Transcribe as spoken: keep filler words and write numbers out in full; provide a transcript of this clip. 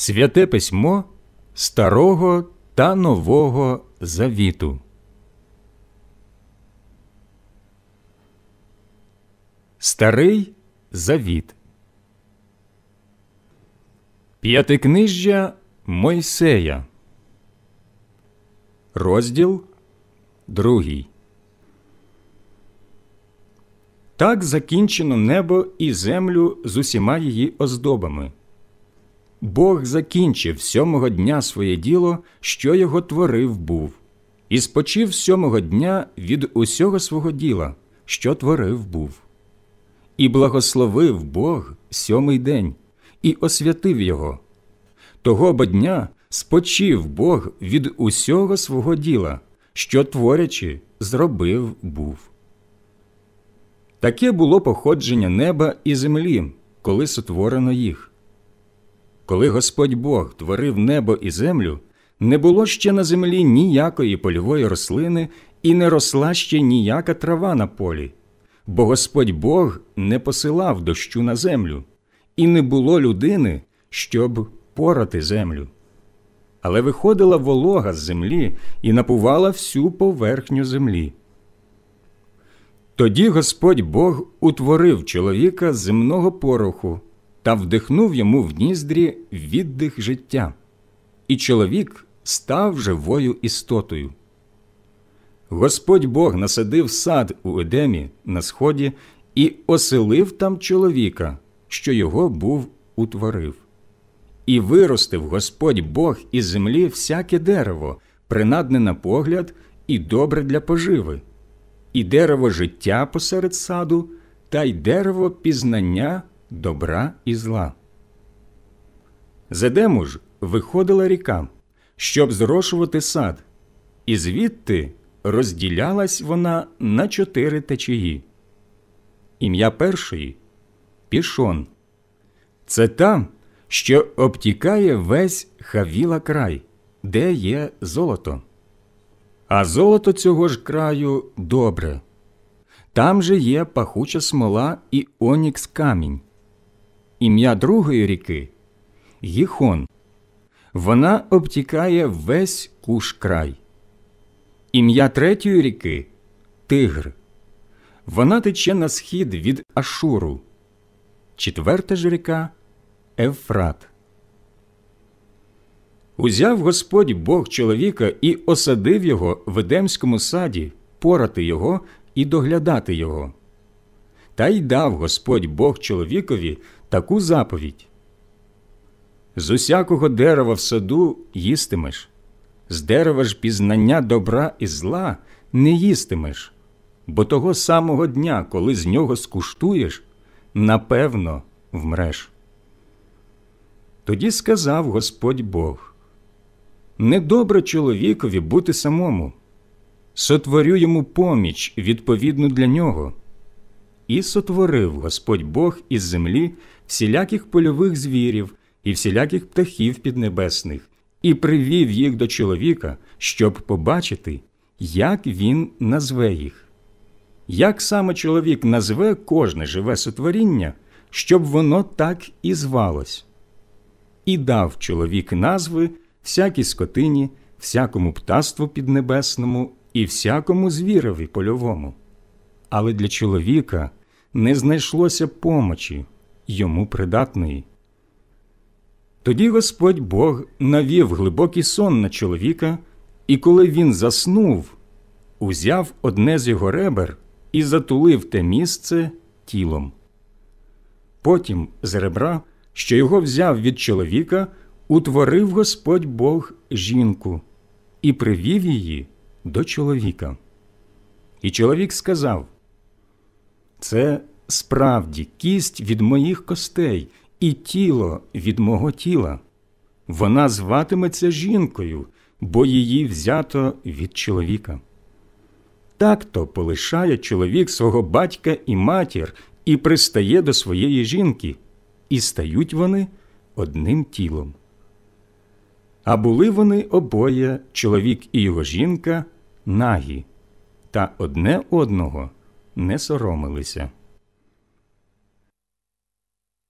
Святе письмо Старого та Нового Завіту. Старий Завіт. П'ятикнижжя Мойсея. Розділ другий. Так закінчено небо і землю з усіма її оздобами. Бог закінчив сьомого дня своє діло, що його творив був, і спочив сьомого дня від усього свого діла, що творив був. І благословив Бог сьомий день, і освятив його. Того бо дня спочив Бог від усього свого діла, що, творячи, зробив був. Таке було походження неба і землі, коли сотворено їх. Коли Господь Бог творив небо і землю, не було ще на землі ніякої польової рослини і не росла ще ніяка трава на полі, бо Господь Бог не посилав дощу на землю, і не було людини, щоб порати землю. Але виходила волога з землі і напувала всю поверхню землі. Тоді Господь Бог утворив чоловіка з земного пороху та вдихнув йому в ніздрі віддих життя, і чоловік став живою істотою. Господь Бог насадив сад у Едемі на сході і оселив там чоловіка, що його був утворив. І виростив Господь Бог із землі всяке дерево, принадне на погляд і добре для поживи, і дерево життя посеред саду, та й дерево пізнання добра і зла. З Едему ж виходила ріка, щоб зрошувати сад, і звідти розділялась вона на чотири течії. Ім'я першої – Пішон. Це та, що обтікає весь Хавіла край, де є золото. А золото цього ж краю добре. Там же є пахуча смола і онікс камінь. Ім'я другої ріки – Гіхон. Вона обтікає весь Куш край. Ім'я третьої ріки – Тигр. Вона тече на схід від Ашуру. Четверта ж ріка – Евфрат. Узяв Господь Бог чоловіка і осадив його в Едемському саді, порати його і доглядати його. Та й дав Господь Бог чоловікові таку заповідь: «З усякого дерева в саду їстимеш, з дерева ж пізнання добра і зла не їстимеш, бо того самого дня, коли з нього скуштуєш, напевно вмреш». Тоді сказав Господь Бог: «Недобре чоловікові бути самому. Сотворю йому поміч відповідну для нього». І сотворив Господь Бог із землі всіляких польових звірів і всіляких птахів піднебесних, і привів їх до чоловіка, щоб побачити, як він назве їх. Як саме чоловік назве кожне живе сотворіння, щоб воно так і звалось. І дав чоловік назви всякій скотині, всякому птаству піднебесному і всякому звірові польовому. Але для чоловіка не знайшлося помочі йому придатної. Тоді Господь Бог навів глибокий сон на чоловіка, і коли він заснув, узяв одне з його ребер і затулив те місце тілом. Потім з ребра, що його взяв від чоловіка, утворив Господь Бог жінку і привів її до чоловіка. І чоловік сказав: «Це справді кість від моїх костей і тіло від мого тіла. Вона зватиметься жінкою, бо її взято від чоловіка». Так-то полишає чоловік свого батька і матір і пристає до своєї жінки, і стають вони одним тілом. А були вони обоє, чоловік і його жінка, нагі, та одне одного не соромилися.